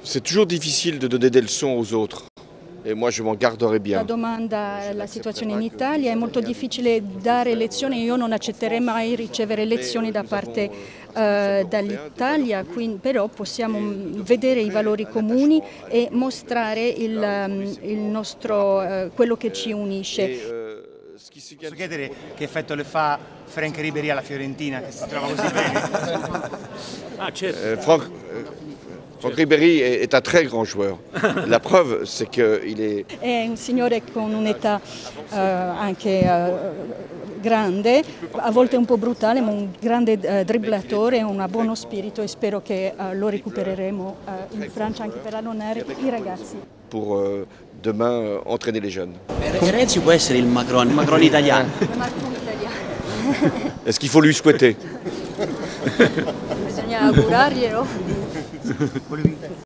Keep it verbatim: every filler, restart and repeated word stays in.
C'est toujours difficile de donner des leçons aux autres e moi je m'en garderai bien. La domanda, la situazione in Italia è molto difficile dare lezioni, io non accetterei mai ricevere lezioni da parte eh, dall'Italia, però possiamo vedere i valori comuni e mostrare il, il nostro, eh, quello che ci unisce. Posso chiedere che effetto le fa Franck Ribéry alla Fiorentina, che si trova così bene? Ah, certo. Eh, Franck, Franck Ribéry è un très grand joueur. La preuve c'est qu'il est... È un signore con un'età uh, anche uh, grande, a volte un po' brutale, ma un grande uh, dribblatore, un buono spirito e spero che uh, lo recupereremo uh, in Francia anche per allonare i ragazzi. Pour euh, demain euh, entraîner les jeunes. Renzi può essere il Macron, il Macron italiano. Il Macron italiano. Est-ce qu'il faut lui souhaiter? Bisogna augurarglielo.